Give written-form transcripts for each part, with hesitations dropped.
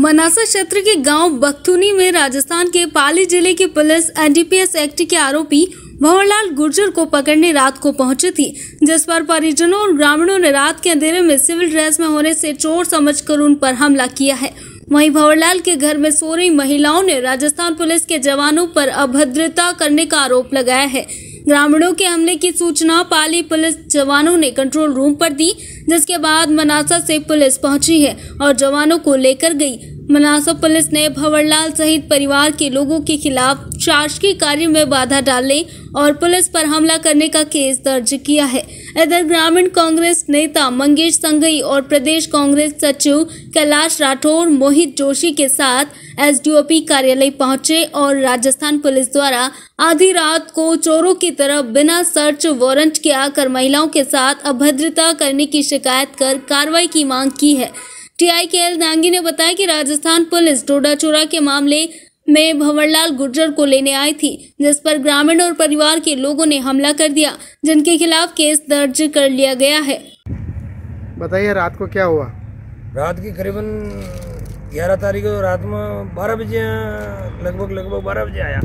मनासा क्षेत्र के गांव बख्तुनी में राजस्थान के पाली जिले की पुलिस एनडीपीएस एक्ट के आरोपी भंवरलाल गुर्जर को पकड़ने रात को पहुंची थी, जिस पर परिजनों और ग्रामीणों ने रात के अंधेरे में सिविल ड्रेस में होने से चोर समझकर उन पर हमला किया है। वहीं भंवरलाल के घर में सो रही महिलाओं ने राजस्थान पुलिस के जवानों पर अभद्रता करने का आरोप लगाया है। ग्रामीणों के हमले की सूचना पाली पुलिस जवानों ने कंट्रोल रूम पर दी, जिसके बाद मनासा से पुलिस पहुंची है और जवानों को लेकर गई। मनासा पुलिस ने भंवरलाल सहित परिवार के लोगों के खिलाफ शासकीय कार्य में बाधा डालने और पुलिस पर हमला करने का केस दर्ज किया है। इधर ग्रामीण कांग्रेस नेता मंगेश संघई और प्रदेश कांग्रेस सचिव कैलाश राठौर मोहित जोशी के साथ एसडीओपी कार्यालय पहुंचे और राजस्थान पुलिस द्वारा आधी रात को चोरों की तरह बिना सर्च वारंट के आकर महिलाओं के साथ अभद्रता करने की शिकायत कर कार्रवाई की मांग की है। टीआईकेएल नांगी ने बताया कि राजस्थान पुलिस डोडा चोरा के मामले में भंवरलाल गुर्जर को लेने आई थी, जिस पर ग्रामीण और परिवार के लोगों ने हमला कर दिया, जिनके खिलाफ केस दर्ज कर लिया गया है। बताइए रात को क्या हुआ? रात की करीबन 11 तारीख को रात में 12 बजे लगभग 12 बजे आया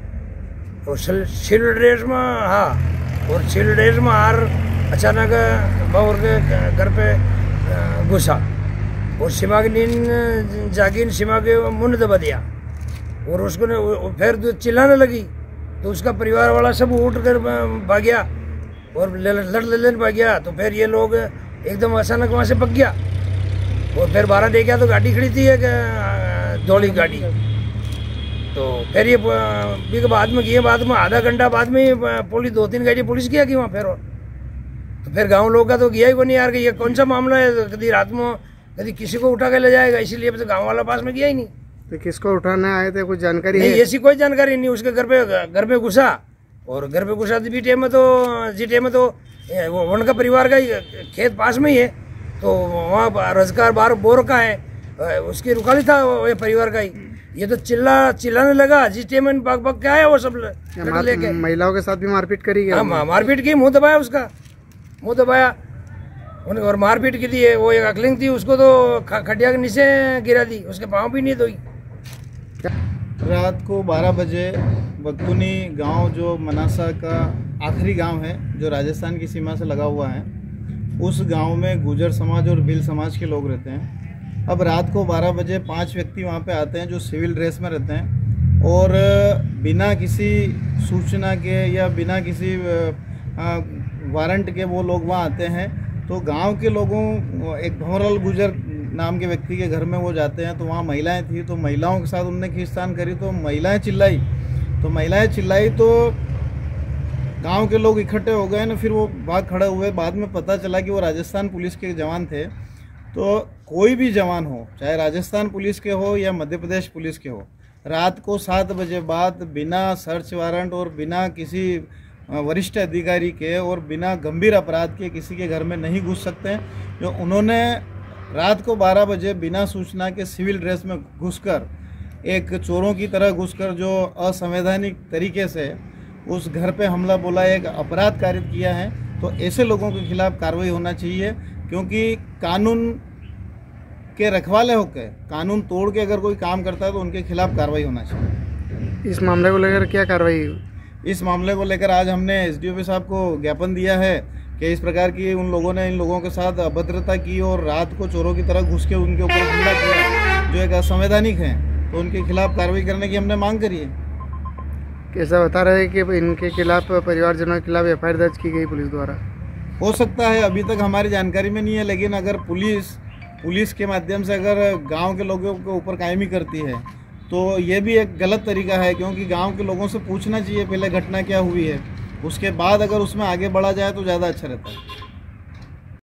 और सिविल ड्रेस में और सिविल ड्रेस में अचानक बावर के घर पे घुसा और सीमा की नींद जागी, सीमा के मुंह दबा दिया और उसको फिर चिल्लाने लगी तो उसका परिवार वाला सब उठ कर भाग गया और लड़ भाग गया। तो फिर ये लोग एकदम अचानक वहाँ से भाग गया और फिर 12 देखा तो गाड़ी खड़ी थी एक धोली गाड़ी। तो फिर ये बाद में आधा घंटा बाद में पुलिस 2-3 गाड़ी पुलिस गया कि वहाँ फिर तो फिर गाँव लोग का तो गया ही को नहीं यार कि ये कौन सा मामला है, कभी रात में कभी किसी को उठा के ले जाएगा, इसीलिए तो गाँव वाला पास में गया ही नहीं। तो किसको उठाने आए थे, कुछ जानकारी नहीं? ऐसी कोई जानकारी नहीं। उसके घर पे घुसा और घर पे घुसा तो जीटे में तो उनका परिवार का खेत पास में ही है, तो वहाँ रोजगार बाहर बोर का है, उसकी रुकाली था वो परिवार का ही। ये तो चिल्लाने लगा, जीटे में भाग के आया वो सब लेके। महिलाओं के साथ भी मारपीट करी गई? हाँ, मारपीट की, मुंह दबाया उसका, मुंह दबाया और मारपीट की थी। वो एक अकलिंग थी, उसको तो खटिया के नीचे गिरा दी, उसके पाँव भी नहीं धोई। रात को 12 बजे बख्तुनी गांव जो मनासा का आखिरी गांव है जो राजस्थान की सीमा से लगा हुआ है, उस गांव में गुर्जर समाज और भील समाज के लोग रहते हैं। अब रात को 12 बजे 5 व्यक्ति वहां पे आते हैं जो सिविल ड्रेस में रहते हैं और बिना किसी सूचना के या बिना किसी वारंट के वो लोग वहां आते हैं। तो गांव के लोगों, एक भंवरलाल गुर्जर नाम के व्यक्ति के घर में वो जाते हैं, तो वहाँ महिलाएं थी, तो महिलाओं के साथ उनने खींचतान करी, तो महिलाएं चिल्लाई तो गांव के लोग इकट्ठे हो गए ना, फिर वो भाग खड़े हुए। बाद में पता चला कि वो राजस्थान पुलिस के जवान थे। तो कोई भी जवान हो, चाहे राजस्थान पुलिस के हो या मध्य प्रदेश पुलिस के हो, रात को 7 बजे बाद बिना सर्च वारंट और बिना किसी वरिष्ठ अधिकारी के और बिना गंभीर अपराध के किसी के घर में नहीं घुस सकते हैं। जो उन्होंने रात को 12 बजे बिना सूचना के सिविल ड्रेस में घुसकर, एक चोरों की तरह घुसकर जो असंवैधानिक तरीके से उस घर पे हमला बोला, एक अपराध कारित किया है। तो ऐसे लोगों के खिलाफ कार्रवाई होना चाहिए, क्योंकि कानून के रखवाले होकर कानून तोड़ के अगर कोई काम करता है तो उनके खिलाफ कार्रवाई होना चाहिए। इस मामले को लेकर क्या कार्रवाई? इस मामले को लेकर आज हमने एसडीओपी साहब को ज्ञापन दिया है कि इस प्रकार की उन लोगों ने इन लोगों के साथ अभद्रता की और रात को चोरों की तरह घुस के उनके ऊपर हमला किया जो एक असंवैधानिक है, तो उनके खिलाफ कार्रवाई करने की हमने मांग करी है। कैसा बता रहे हैं कि इनके खिलाफ परिवारजनों के खिलाफ एफआईआर दर्ज की गई पुलिस द्वारा? हो सकता है, अभी तक हमारी जानकारी में नहीं है, लेकिन अगर पुलिस के माध्यम से अगर गाँव के लोगों के ऊपर कायमी करती है तो ये भी एक गलत तरीका है, क्योंकि गांव के लोगों से पूछना चाहिए पहले घटना क्या हुई है, उसके बाद अगर उसमें आगे बढ़ा जाए तो ज़्यादा अच्छा रहता है।